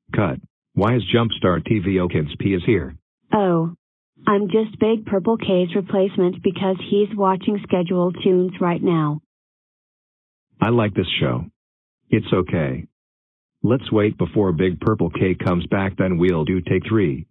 Cut. Why is Jumpstart TVOKids P is here? Oh. I'm just Big Purple K's replacement because he's watching scheduled tunes right now. I like this show. It's okay. Let's wait before Big Purple K comes back, then we'll do take 3.